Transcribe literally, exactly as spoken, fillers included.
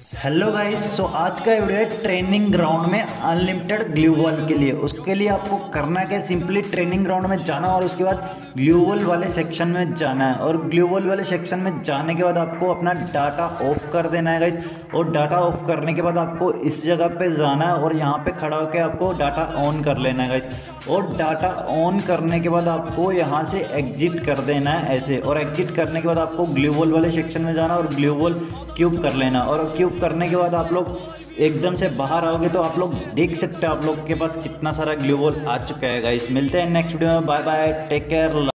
Hello guys. सो आज का video है ट्रेनिंग ग्राउंड में अनलिमिटेड ग्लू वॉल के लिए। उसके लिए आपको करना क्या, सिंपली ट्रेनिंग ग्राउंड में जाना और उसके बाद ग्लू वॉल वाले सेक्शन में जाना है। और ग्लू वॉल वाले सेक्शन में जाने के बाद आपको अपना डाटा ऑफ कर देना है गाइस। और डाटा ऑफ करने के बाद आपको इस जगह पे जाना है और यहाँ पे खड़ा होकर आपको डाटा ऑन कर लेना है गाइस। और डाटा ऑन करने के बाद आपको यहाँ से एग्जिट कर देना है ऐसे। और एग्जिट करने के बाद आपको ग्लू वॉल वाले सेक्शन में जाना और ग्लू वॉल क्यूब कर लेना। और क्यूब करने के बाद आप लोग एकदम से बाहर आओगे तो आप लोग देख सकते हो आप लोग के पास कितना सारा ग्लू वॉल आ चुका है गाइस। मिलते हैं नेक्स्ट वीडियो में। Bye bye, take care.